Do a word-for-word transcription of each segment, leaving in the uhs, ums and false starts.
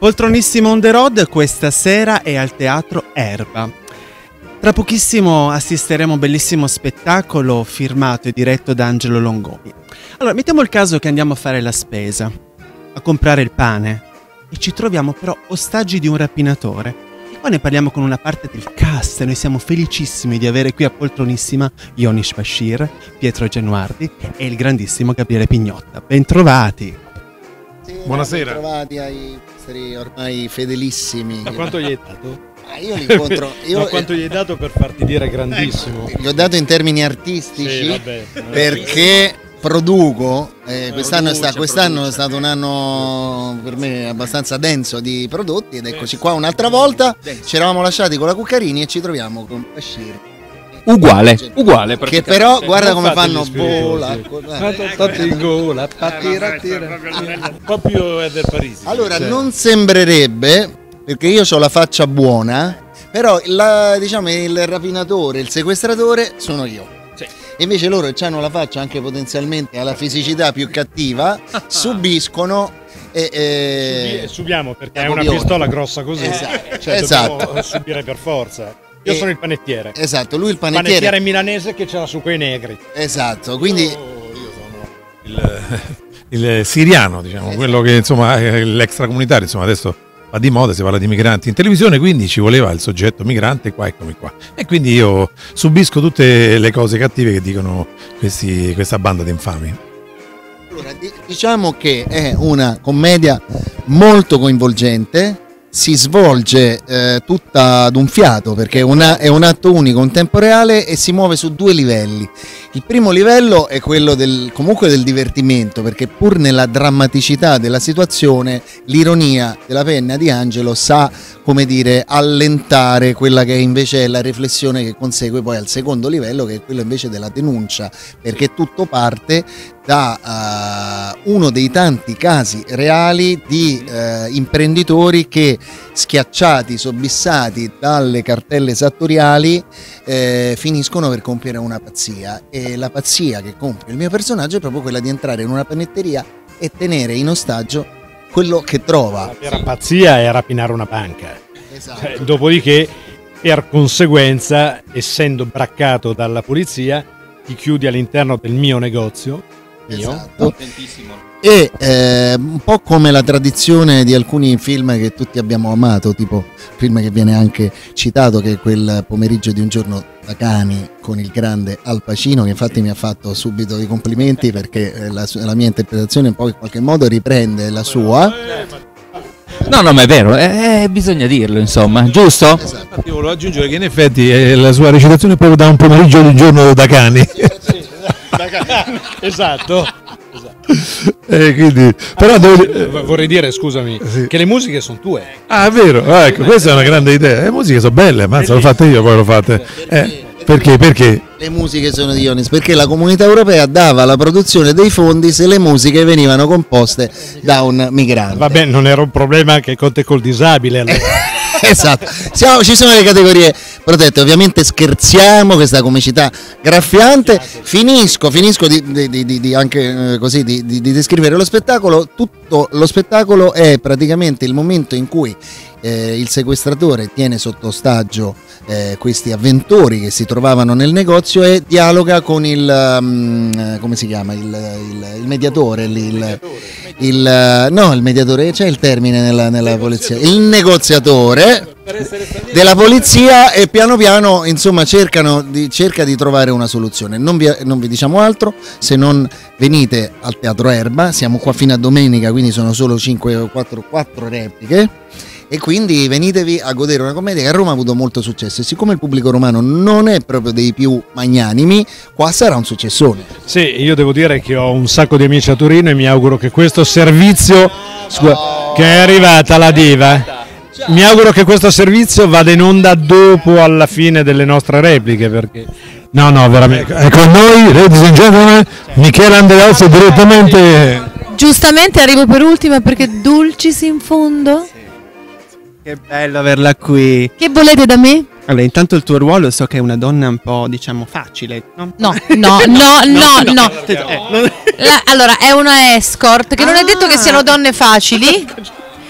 Poltronissimo on the road questa sera è al Teatro Erba. Tra pochissimo assisteremo a un bellissimo spettacolo firmato e diretto da Angelo Longoni. Allora, mettiamo il caso che andiamo a fare la spesa, a comprare il pane, e ci troviamo però ostaggi di un rapinatore. E qua ne parliamo con una parte del cast, e noi siamo felicissimi di avere qui a Poltronissima Yonish Bashir, Pietro Genuardi e il grandissimo Gabriele Pignotta. Bentrovati! Sì, buonasera. Bentrovati ai nostri ormai fedelissimi. Ma quanto gli hai dato? Ah, io li incontro. Io, Ma quanto gli hai dato per farti dire grandissimo? Gli ho dato in termini artistici, sì, vabbè, perché produco. Eh, quest'anno, produce, è, sta, quest'anno produce. è stato un anno per me abbastanza denso di prodotti ed eccoci qua un'altra volta. Ci eravamo lasciati con la Cuccarini e ci troviamo con Bashir. Uguale, uguale. Che però guarda Non come fate fanno gli spiritosi. vola. Fate in gola, patira, tira. Un po' più del Parisi. Allora, Cioè, non sembrerebbe, perché io ho la faccia buona, però la- diciamo il rapinatore, il sequestratore sono io. Sì. E invece loro che hanno la faccia anche potenzialmente alla fisicità più cattiva, subiscono e, e- subi- subiamo perché è da una copione. pistola grossa così. Esatto, Cioè, esatto. dobbiamo subire per forza. Io E- sono il panettiere. Esatto, lui il Panettiere, panettiere. milanese che ce l'ha su quei negri. Esatto, quindi io sono il, il siriano, diciamo, Esatto. quello che insomma è l'extracomunitario, insomma adesso va di moda, si parla di migranti in televisione, quindi ci voleva il soggetto migrante, qua eccomi qua. E quindi io subisco tutte le cose cattive che dicono questi, questa banda di infami. allora, di- diciamo che è una commedia molto coinvolgente. Si svolge eh, tutta ad un fiato perché è, una- è un atto unico in tempo reale e si muove su due livelli. Il primo livello è quello del, comunque del divertimento, perché pur nella drammaticità della situazione l'ironia della penna di Angelo sa, come dire, allentare quella che invece è la riflessione che consegue poi al secondo livello, che è quello invece della denuncia, perché tutto parte da uh, uno dei tanti casi reali di uh, imprenditori che, schiacciati, sobissati dalle cartelle esattoriali, eh, finiscono per compiere una pazzia, e la pazzia che compie il mio personaggio è proprio quella di entrare in una panetteria e tenere in ostaggio quello che trova. La vera pazzia è rapinare una banca. Esatto. Eh, Dopodiché, per conseguenza, essendo braccato dalla polizia, ti chiudi all'interno del mio negozio. Mio. Esatto. E eh, un po' come la tradizione di alcuni film che tutti abbiamo amato, tipo film che viene anche citato, che è quel Pomeriggio di un giorno da cani con il grande Al Pacino, che infatti mi ha fatto subito i complimenti perché eh, la, su- la mia interpretazione poi in qualche modo riprende la sua. No, no, ma è vero, eh, eh, bisogna dirlo, insomma, giusto? Infatti io volevo aggiungere che in effetti eh, la sua recitazione è proprio da un pomeriggio di un giorno da cani. Esatto. Eh, quindi, però devo... Eh, Vorrei dire, scusami, Sì. che le musiche sono tue. Ah, è vero, ah, ecco, questa è una grande idea. Le musiche sono belle, ma l'ho fatte io, poi l'ho fatte. Eh, perché? Perché? Le musiche sono di Ionis perché la Comunità Europea dava la produzione dei fondi se le musiche venivano composte da un migrante. Vabbè, non era un problema anche con te col disabile. Allora. Esatto, Siamo- ci sono le categorie protette, ovviamente scherziamo, questa comicità graffiante. Finisco, finisco di, di- di- di- di anche eh, così di, di- di descrivere lo spettacolo. Tutto lo spettacolo è praticamente il momento in cui eh, il sequestratore tiene sotto ostaggio eh, questi avventori che si trovavano nel negozio e dialoga con il um, come si chiama il, il- il mediatore, il, il- il- no, il mediatore, c'è il termine nella, nella polizia, il negoziatore della polizia, e piano piano insomma cercano di, cerca di trovare una soluzione. Non vi, non vi diciamo altro se non venite al Teatro Erba, siamo qua fino a domenica, quindi sono solo cinque o quattro repliche. E quindi venitevi a godere una commedia che a Roma ha avuto molto successo, e siccome il pubblico romano non è proprio dei più magnanimi, qua sarà un successone. Sì, io devo dire che ho un sacco di amici a Torino e mi auguro che questo servizio, scu- che è arrivata la diva, mi auguro che questo servizio vada in onda dopo, alla fine delle nostre repliche, perché no, no, veramente. E con noi, ladies and gentlemen, Michele Andreozzi direttamente. Giustamente arrivo per ultima perché Dulcis in fondo. Che bello averla qui. Che volete da me? Allora, intanto il tuo ruolo so che è una donna un po', diciamo, facile, no? No, no, no, no, no. Eh, non- La- allora, è una escort, che non è detto che siano donne facili,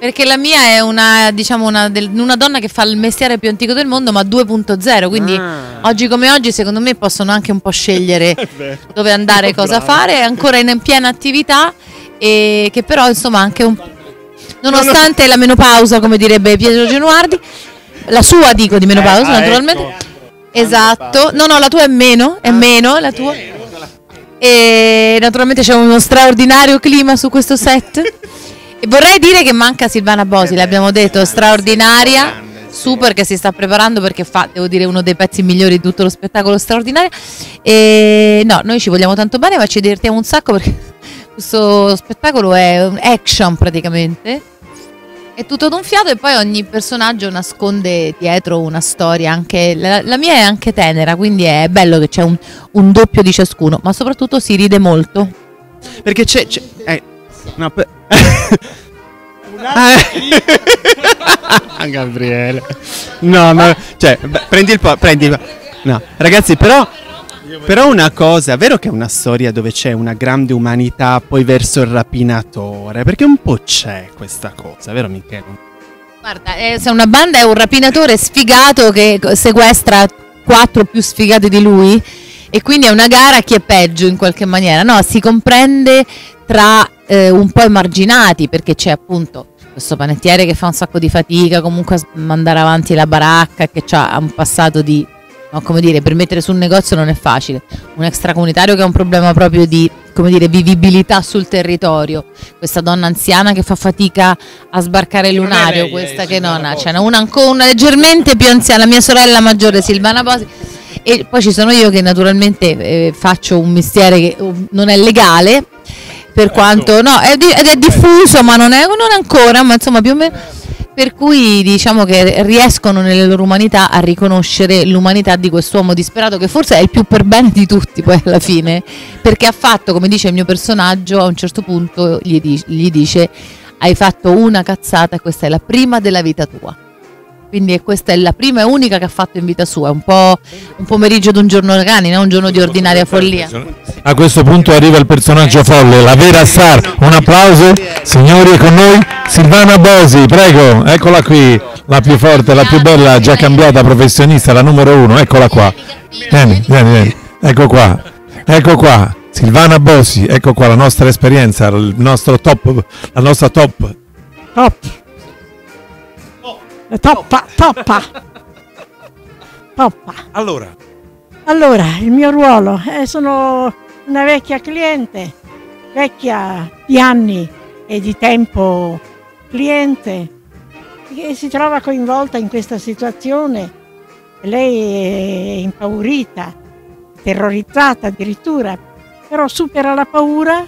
Perché la mia è una, diciamo, una, del, una donna che fa il mestiere più antico del mondo, ma due punto zero, quindi ah. oggi come oggi secondo me possono anche un po' scegliere dove andare e cosa fare, è ancora in piena attività e che però insomma anche un nonostante no, no. la menopausa, come direbbe Pietro Genuardi, la sua dico di menopausa eh, naturalmente, ecco. esatto, no no la tua è meno, è meno la tua e naturalmente c'è uno straordinario clima su questo set. E vorrei dire che manca Silvana Bosi, l'abbiamo detto, straordinaria, super, che si sta preparando perché fa, devo dire, uno dei pezzi migliori di tutto lo spettacolo, straordinario. E no, noi ci vogliamo tanto bene, ma ci divertiamo un sacco perché questo spettacolo è un action praticamente, è tutto d'un fiato e poi ogni personaggio nasconde dietro una storia, anche la, la mia è anche tenera, quindi è bello che c'è un, un doppio di ciascuno, ma soprattutto si ride molto. Perché c'è... c'è eh. No, per... Gabriele, no, ma cioè, beh, prendi il po', prendi il po'. No, ragazzi, però, però una cosa, è vero che è una storia dove c'è una grande umanità poi verso il rapinatore, perché un po' c'è questa cosa, vero Michele? Guarda, eh, se una banda è un rapinatore sfigato che sequestra quattro più sfigati di lui e quindi è una gara a chi è peggio in qualche maniera, no, si comprende tra eh, un po' emarginati perché c'è appunto questo panettiere che fa un sacco di fatica comunque a mandare avanti la baracca, che ha un passato di, no, come dire, per mettere su un negozio non è facile, un extracomunitario che ha un problema proprio di, come dire, vivibilità sul territorio, questa donna anziana che fa fatica a sbarcare il lunario, lei, questa che non ha, c'è una ancora una leggermente più anziana, la mia sorella maggiore Silvana Bosi. E poi ci sono io che naturalmente eh, faccio un mestiere che uh, non è legale, per quanto no, è, di, ed è diffuso, ma non è non ancora, ma insomma più o meno, per cui diciamo che riescono nelle loro umanità a riconoscere l'umanità di quest'uomo disperato, che forse è il più per bene di tutti poi alla fine, perché ha fatto, come dice il mio personaggio, a un certo punto gli, dice, gli dice hai fatto una cazzata e questa è la prima della vita tua. Quindi questa è la prima e unica che ha fatto in vita sua, un po' un pomeriggio di un giorno da cani, non un giorno di ordinaria follia. A questo punto arriva il personaggio folle, la vera star. Un applauso, signori, con noi Silvana Bosi, prego, eccola qui, la più forte, la più bella, già cambiata professionista, la numero uno, eccola qua. Vieni, vieni, vieni, ecco qua, ecco qua, Silvana Bosi, ecco qua la nostra esperienza, il nostro top, la nostra top. Top. Toppa, toppa, toppa. Allora, allora il mio ruolo, eh, sono una vecchia cliente, vecchia di anni e di tempo cliente, che si trova coinvolta in questa situazione. Lei è impaurita, terrorizzata addirittura, però supera la paura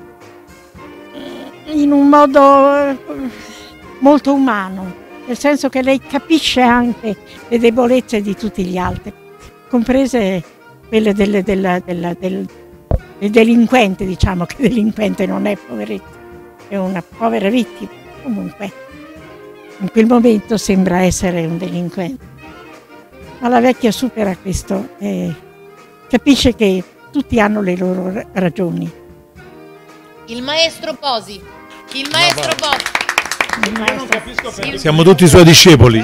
in un modo molto umano. Nel senso che lei capisce anche le debolezze di tutti gli altri, comprese quelle delle, della, della, del, del delinquente, diciamo che delinquente non è, poveretto, è una povera vittima, comunque in quel momento sembra essere un delinquente. Ma la vecchia supera questo e capisce che tutti hanno le loro ragioni. Il maestro Bosi, il maestro Bosi. Siamo tutti i suoi discepoli.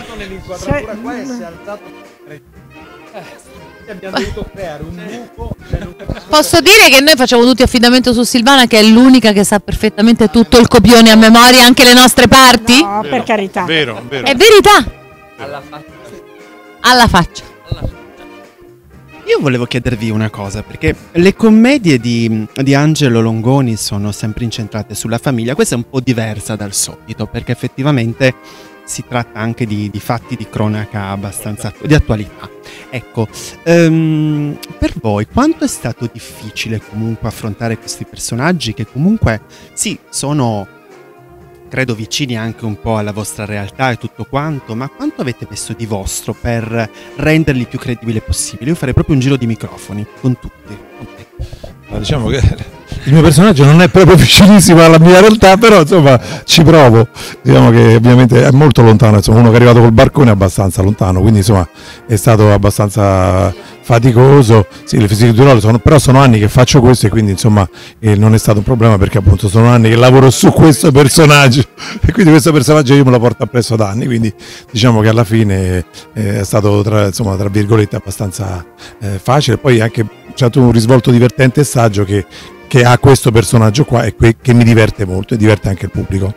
Posso dire che noi facciamo tutti affidamento su Silvana, che è l'unica che sa perfettamente tutto il copione a memoria, anche le nostre parti? No, per carità. Vero, vero. È verità. Alla faccia. Alla faccia. Io volevo chiedervi una cosa, perché le commedie di, di Angelo Longoni sono sempre incentrate sulla famiglia. Questa è un po' diversa dal solito, perché effettivamente si tratta anche di, di fatti di cronaca abbastanza di attualità. Ecco, um, per voi quanto è stato difficile comunque affrontare questi personaggi che comunque sì, sono, credo, vicini anche un po' alla vostra realtà e tutto quanto, ma quanto avete messo di vostro per renderli più credibili possibile? Io farei proprio un giro di microfoni con tutti. Okay. Ma diciamo che il mio personaggio non è proprio vicinissimo alla mia realtà, però insomma ci provo. Diciamo che ovviamente è molto lontano, insomma, uno che è arrivato col barcone è abbastanza lontano, quindi insomma è stato abbastanza faticoso, sì, le fisiculturali sono, però sono anni che faccio questo e quindi insomma eh, non è stato un problema perché appunto sono anni che lavoro su questo personaggio e quindi questo personaggio io me lo porto appresso da anni, quindi diciamo che alla fine eh, è stato tra, insomma, tra virgolette abbastanza eh, facile, poi anche c'è stato un risvolto divertente e saggio che, che ha questo personaggio qua e que- che mi diverte molto e diverte anche il pubblico.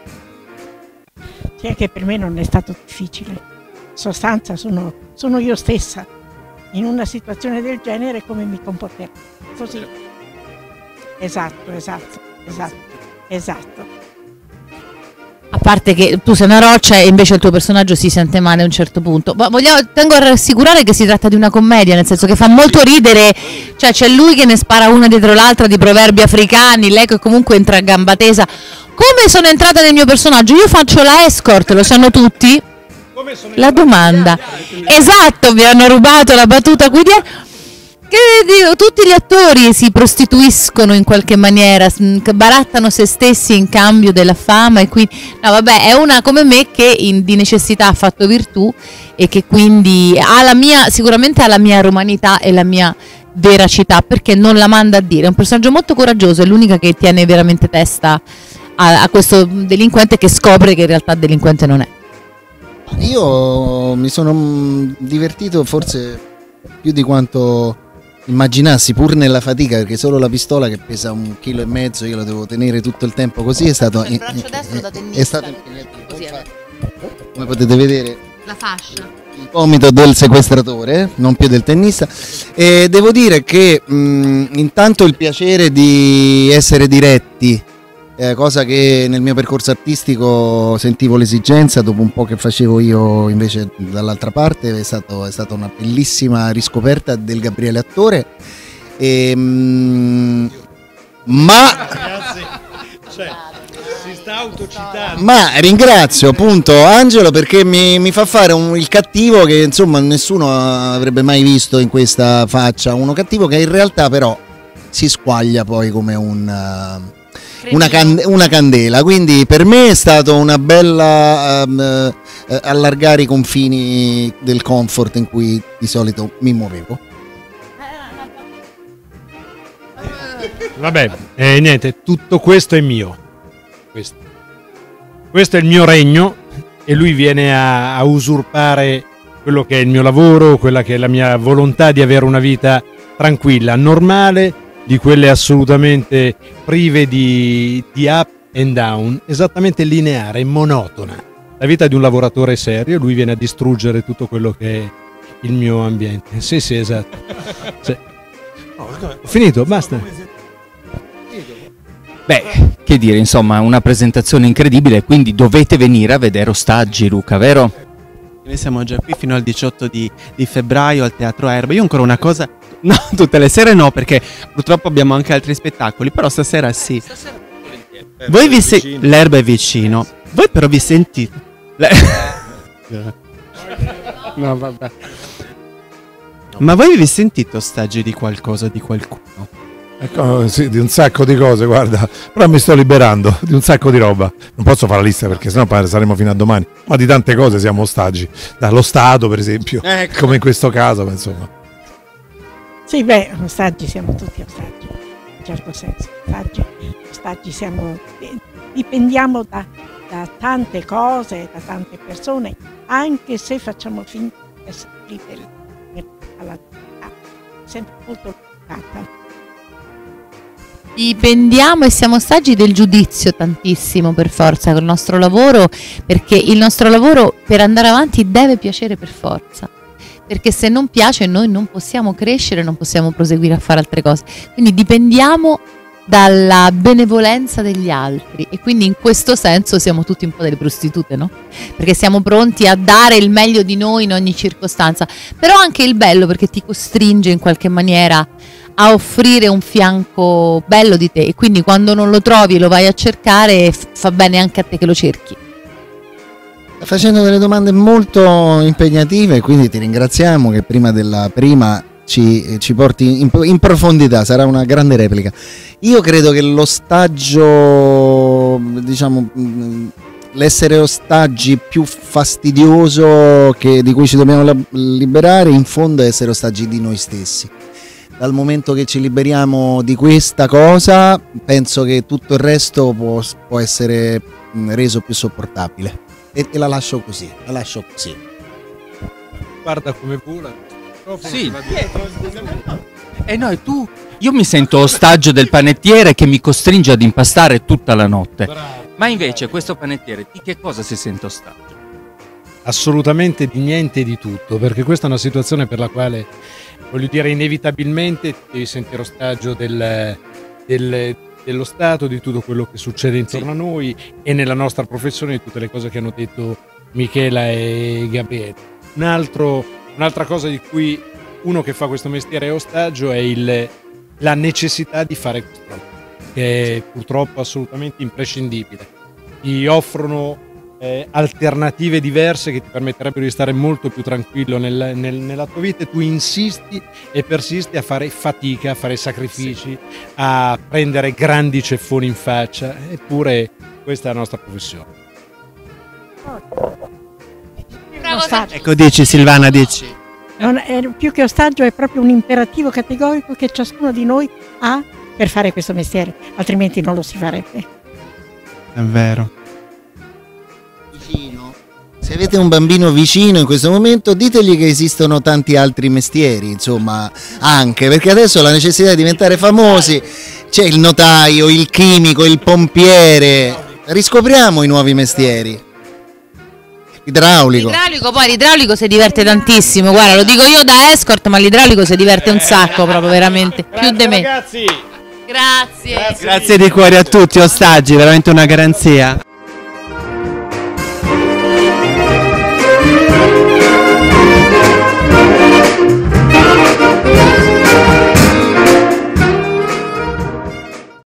Sì, anche per me non è stato difficile, in sostanza sono, sono io stessa. In una situazione del genere come mi comporterò? Così. Esatto, esatto, esatto, esatto. A parte che tu sei una roccia e invece il tuo personaggio si sente male a un certo punto. Ma vogliamo, tengo a rassicurare che si tratta di una commedia, nel senso che fa molto ridere, cioè c'è lui che ne spara una dietro l'altra di proverbi africani, lei che comunque entra a gamba tesa. Come sono entrata nel mio personaggio? Io faccio la escort, lo sanno tutti? La domanda. Esatto, mi hanno rubato la battuta qui dietro. Che dico, tutti gli attori si prostituiscono in qualche maniera, barattano se stessi in cambio della fama e quindi no vabbè, è una come me che in, di necessità ha fatto virtù e che quindi ha la mia, sicuramente ha la mia romanità e la mia veracità, perché non la manda a dire. È un personaggio molto coraggioso, è l'unica che tiene veramente testa a, a questo delinquente che scopre che in realtà delinquente non è. Io mi sono divertito forse più di quanto immaginassi, pur nella fatica, perché solo la pistola che pesa un chilo e mezzo io la devo tenere tutto il tempo così, è stato il braccio destro da tennista, è stato così, come potete vedere la fascia, il gomito del sequestratore, non più del tennista. E devo dire che mh, intanto il piacere di essere diretti, Eh, cosa che nel mio percorso artistico sentivo l'esigenza, dopo un po' che facevo io invece dall'altra parte, è, stato, è stata una bellissima riscoperta del Gabriele attore. E, mm, ma cioè, si sta autocitando. Ma ringrazio appunto Angelo perché mi, mi fa fare un, il cattivo che insomma nessuno avrebbe mai visto in questa faccia, uno cattivo che in realtà però si squaglia poi come un... Uh, Una, can- una candela, quindi per me è stato una bella um, uh, allargare i confini del comfort in cui di solito mi muovevo. Vabbè, eh, niente, tutto questo è mio. Questo. questo è il mio regno e lui viene a, a usurpare quello che è il mio lavoro, quella che è la mia volontà di avere una vita tranquilla, normale, di quelle assolutamente prive di, di up and down, esattamente lineare, monotona. La vita di un lavoratore serio, lui viene a distruggere tutto quello che è il mio ambiente. Sì, sì, esatto. Sì. Ho finito, basta. Beh, che dire, insomma, una presentazione incredibile, quindi dovete venire a vedere Ostaggi, Luca, vero? Noi siamo già qui fino al diciotto di, di febbraio al Teatro Erba. Io ancora una cosa... No, tutte le sere no, perché purtroppo abbiamo anche altri spettacoli, però stasera sì. Stasera voi vi se... L'Erba è vicino. Voi però vi sentite... Le... no, vabbè. Ma voi vi sentite ostaggi di qualcosa, di qualcuno? Ecco, sì, di un sacco di cose, guarda, però mi sto liberando di un sacco di roba. Non posso fare la lista perché sennò saremo fino a domani, ma di tante cose siamo ostaggi, dallo Stato per esempio, ecco. Come in questo caso, insomma. Sì, beh, ostaggi siamo tutti ostaggi, in certo senso, ostaggi, ostaggi siamo, dipendiamo da, da tante cose, da tante persone, anche se facciamo finta di essere liberi alla vita, sempre molto limitata. Dipendiamo e siamo ostaggi del giudizio tantissimo per forza con il nostro lavoro, perché il nostro lavoro per andare avanti deve piacere per forza, perché se non piace noi non possiamo crescere, non possiamo proseguire a fare altre cose, quindi dipendiamo dalla benevolenza degli altri e quindi in questo senso siamo tutti un po' delle prostitute, no? Perché siamo pronti a dare il meglio di noi in ogni circostanza, però anche il bello perché ti costringe in qualche maniera a offrire un fianco bello di te e quindi quando non lo trovi e lo vai a cercare fa bene anche a te che lo cerchi. Sta facendo delle domande molto impegnative, quindi ti ringraziamo che prima della prima ci, ci porti in, in profondità, sarà una grande replica. Io credo che l'ostaggio, diciamo, l'essere ostaggi più fastidioso che, di cui ci dobbiamo la- liberare, in fondo è essere ostaggi di noi stessi. Dal momento che ci liberiamo di questa cosa, penso che tutto il resto può, può essere mh, reso più sopportabile. E, e la lascio così, la lascio così. Guarda come vola. Sì. E noi tu, io mi sento ostaggio del panettiere che mi costringe ad impastare tutta la notte. Ma invece questo panettiere di che cosa si sente ostaggio? Assolutamente di niente e di tutto, perché questa è una situazione per la quale, voglio dire, inevitabilmente ti devi sentire ostaggio del, del- dello Stato, di tutto quello che succede intorno a noi e nella nostra professione, di tutte le cose che hanno detto Michela e Gabriele. Un altro, un'altra cosa di cui uno che fa questo mestiere è ostaggio è il, la necessità di fare questo lavoro, che è purtroppo assolutamente imprescindibile. Ti offrono eh, alternative diverse che ti permetterebbero di stare molto più tranquillo nel- nel- nella tua vita, e tu insisti e persisti a fare fatica, a fare sacrifici, a prendere grandi ceffoni in faccia, eppure questa è la nostra professione. Bravo, Ostaggio. Ecco, dici Silvana, dici. Non è, più che ostaggio è proprio un imperativo categorico che ciascuno di noi ha per fare questo mestiere, altrimenti non lo si farebbe. È vero. Vicino. Se avete un bambino vicino in questo momento, ditegli che esistono tanti altri mestieri, insomma, anche perché adesso la necessità di diventare famosi, c'è il notaio, il chimico, il pompiere, riscopriamo i nuovi mestieri. Idraulico. L'idraulico, poi l'idraulico si diverte tantissimo, guarda, lo dico io da escort, ma l'idraulico si diverte un sacco, proprio veramente, più di me. Ragazzi! Grazie. Grazie di cuore a tutti, ostaggi, veramente una garanzia.